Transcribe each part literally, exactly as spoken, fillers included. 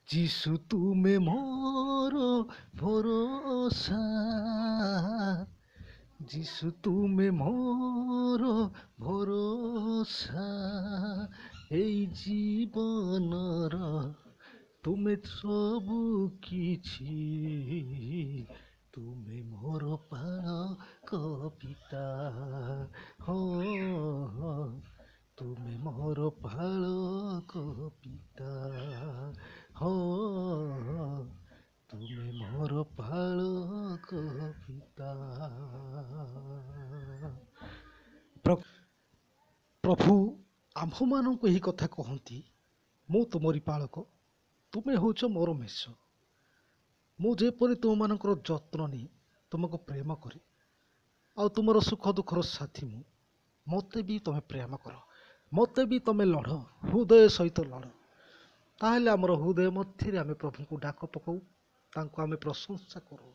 যিশু তুমি মোর ভরসা, যিশু তুমি মোর ভরসা, এই জীবনর তুমি ସବୁ କିଛି, তুমি মোর ପାଳକ ପିତା, ହଁ তুমি মোর ପାଳକ ପିତା, ହଁ তুমি মোর ପାଳକ ପିତା। ପ୍ର- ପ୍ରଭୁ ଆମ୍ଭମାନଙ୍କୁ ଏହି କଥା କହନ୍ତି, ମୁଁ ତୁମରି ପାଳକ, ତୁମେ ହେଉଛ ମୋର ମେଷ। ମୁଁ ଯେପରି ତୁମମାନଙ୍କର ଯତ୍ନ ନିଏ, ତୁମକୁ ପ୍ରେମ କରେ, ଆଉ ତୁମର ସୁଖ ଦୁଃଖର ସାଥୀ ମୁଁ, ମୋତେ ବି ତୁମେ ପ୍ରେମ କର, ମୋତେ ବି ତୁମେ ଲଢ଼, ହୃଦୟ ସହିତ ଲଢ଼। ତାହେଲେ ଆମର ହୃଦୟ ମଧ୍ୟରେ ଆମେ ପ୍ରଭୁଙ୍କୁ ଡାକ ପକାଉ, ତାଙ୍କୁ ଆମେ ପ୍ରଶଂସା କରୁ।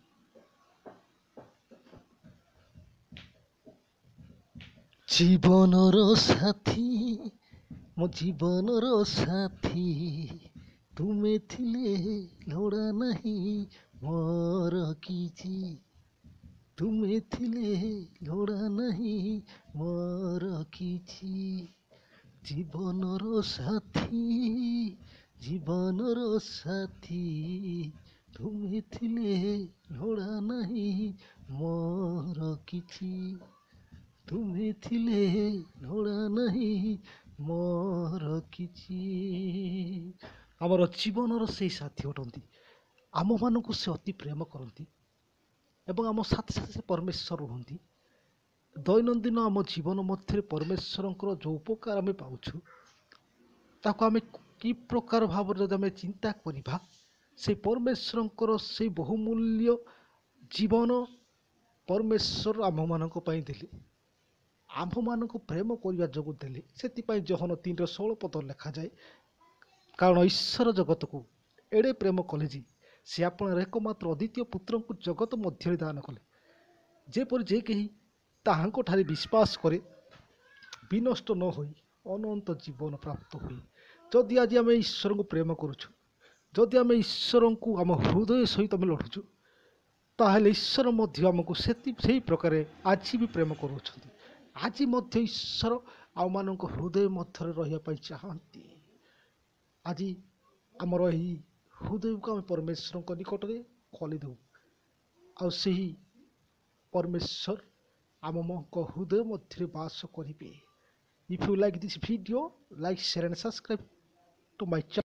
ଜୀବନର ସାଥୀ, ମୋ ଜୀବନର ସାଥୀ, ତୁମେ ଥିଲେ ଲୋଡ଼ା ନାହିଁ ମୋର କିଛି, ତୁମେ ଥିଲେ ଲୋଡ଼ା ନାହିଁ ମୋର କିଛି। ଜୀବନର ସାଥୀ, ଜୀବନର ସାଥୀ, ତୁମେ ଥିଲେ ଲୋଡ଼ା ନାହିଁ ମୋର କିଛି, ତୁମେ ଥିଲେ ଲୋଡ଼ା ନାହିଁ ମୋର କିଛି। ଆମର ଜୀବନର ସେଇ ସାଥୀ ଅଟନ୍ତି, ଆମମାନଙ୍କୁ ସେ ଅତି ପ୍ରେମ କରନ୍ତି ଏବଂ ଆମ ସାଥେ ସାଥେ ସେ ପରମେଶ୍ୱର ରୁହନ୍ତି। ଦୈନନ୍ଦିନ ଆମ ଜୀବନ ମଧ୍ୟରେ ପରମେଶ୍ୱରଙ୍କର ଯେଉଁ ଉପକାର ଆମେ ପାଉଛୁ, ତାକୁ ଆମେ କି ପ୍ରକାର ଭାବରେ ଯଦି ଆମେ ଚିନ୍ତା କରିବା, ସେଇ ପରମେଶ୍ୱରଙ୍କର ସେଇ ବହୁମୂଲ୍ୟ ଜୀବନ ପରମେଶ୍ୱର ଆମ୍ଭମାନଙ୍କ ପାଇଁ ଦେଲେ, ଆମ୍ଭମାନଙ୍କୁ ପ୍ରେମ କରିବା ଯୋଗୁଁ ଦେଲେ। ସେଥିପାଇଁ ଯୋହନ ତିନିର ଷୋହଳ ପଦ ଲେଖାଯାଏ, କାରଣ ଈଶ୍ୱର ଜଗତକୁ ଏଡ଼େ ପ୍ରେମ କଲେ ଯେ ସେ ଆପଣଙ୍କର ଏକମାତ୍ର ଅଦ୍ୱିତୀୟ ପୁତ୍ରଙ୍କୁ ଜଗତ ମଧ୍ୟରେ ଦାନ କଲେ, ଯେପରି ଯେ କେହି ତାହାଙ୍କଠାରେ ବିଶ୍ୱାସ କରେ ବିନଷ୍ଟ ନ ହୋଇ ଅନନ୍ତ ଜୀବନ ପ୍ରାପ୍ତ ହୁଏ। ଯଦି ଆଜି ଆମେ ଈଶ୍ୱରଙ୍କୁ ପ୍ରେମ କରୁଛୁ, ଯଦି ଆମେ ଈଶ୍ୱରଙ୍କୁ ଆମ ହୃଦୟ ସହିତ ଆମେ ଲଢ଼ୁଛୁ, ତାହେଲେ ଈଶ୍ୱର ମଧ୍ୟ ଆମକୁ ସେତି ସେହି ପ୍ରକାରେ ଆଜି ବି ପ୍ରେମ କରୁଅଛନ୍ତି। ଆଜି ମଧ୍ୟ ଈଶ୍ୱର ଆମମାନଙ୍କ ହୃଦୟ ମଧ୍ୟରେ ରହିବା ପାଇଁ ଚାହାନ୍ତି। ଆଜି ଆମର ଏହି ହୃଦୟକୁ ଆମେ ପରମେଶ୍ୱରଙ୍କ ନିକଟରେ ଖୋଲିଦେଉ, ଆଉ ସେହି ପରମେଶ୍ୱର ଆମମାନଙ୍କ ହୃଦୟ ମଧ୍ୟରେ ବାସ କରିବେ। If you like this video, like, share and subscribe to my channel.